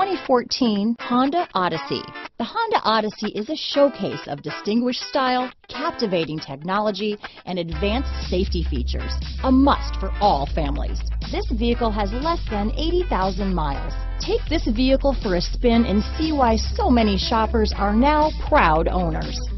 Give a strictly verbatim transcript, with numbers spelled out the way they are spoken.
twenty fourteen Honda Odyssey. The Honda Odyssey is a showcase of distinguished style, captivating technology, and advanced safety features. A must for all families. This vehicle has less than eighty thousand miles. Take this vehicle for a spin and see why so many shoppers are now proud owners.